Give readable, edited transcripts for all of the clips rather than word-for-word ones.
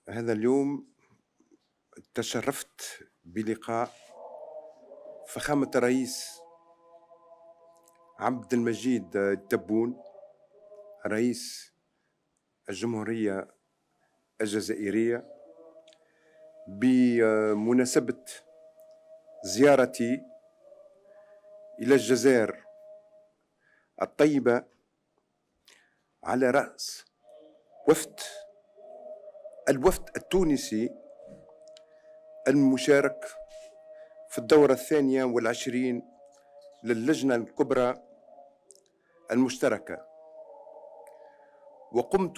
هذا اليوم تشرفت بلقاء فخامة الرئيس عبد المجيد تبون رئيس الجمهورية الجزائرية بمناسبة زيارتي إلى الجزائر الطيبة على رأس الوفد التونسي المشارك في الدورة 22 للجنة الكبرى المشتركة، وقمت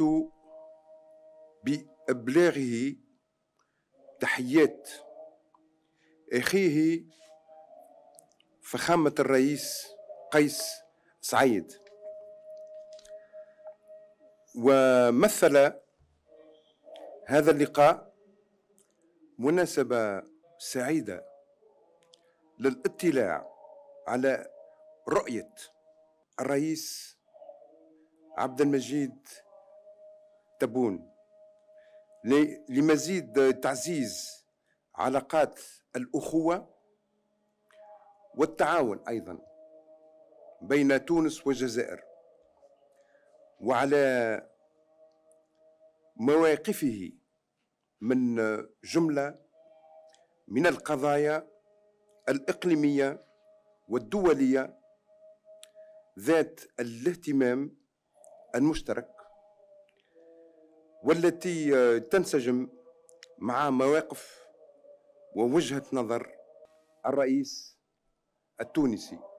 بإبلاغه تحيات أخيه فخامة الرئيس قيس سعيد. ومثل هذا اللقاء مناسبة سعيدة للاطلاع على رؤية الرئيس عبد المجيد تبون لمزيد تعزيز علاقات الأخوة والتعاون أيضا بين تونس والجزائر، وعلى مواقفه من جملة من القضايا الإقليمية والدولية ذات الاهتمام المشترك، والتي تنسجم مع مواقف ووجهة نظر الرئيس التونسي.